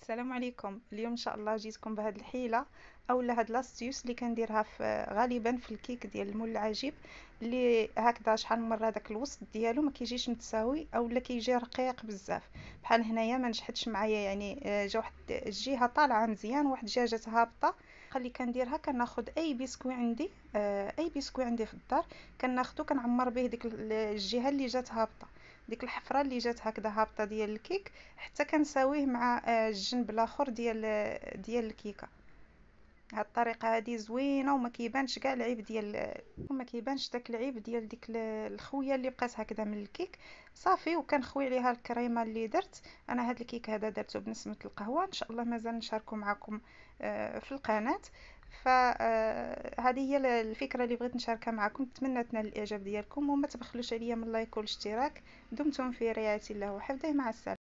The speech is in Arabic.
السلام عليكم. اليوم ان شاء الله جيتكم بهاد الحيله اولا هاد لاستيوس اللي كنديرها في غالبا في الكيك ديال المول العجيب، اللي هكذا شحال من مره داك الوسط ديالو ما كيجيش متساوي اولا كيجي رقيق بزاف. بحال هنايا ما نجحتش معايا، يعني جا واحد الجهه طالعه مزيان وواحد الجهه جات هابطه. اللي كنديرها كناخد اي بسكوي عندي، اي بسكوي عندي في الدار، كناخدو كنعمر به ديك الجهه اللي جات هابطه، ديك الحفره اللي جات هكذا هابطه ديال الكيك، حتى كنساويه مع الجنب الاخر ديال الكيكه. هاد الطريقه هذه زوينه وما كيبانش كاع العيب ديال، وما كيبانش داك العيب ديال ديك الخويه اللي بقات هكذا من الكيك. صافي، وكنخوي عليها الكريمه اللي درت. انا هاد الكيك هذا درته بنسمه القهوه، ان شاء الله مازال نشاركه معكم في القناه. فهذه هي الفكره اللي بغيت نشاركها معكم، نتمنى تنال الاعجاب ديالكم وما تبخلوش عليا من لايك والاشتراك. دمتم في رعايه الله وحفظه، مع السلامه.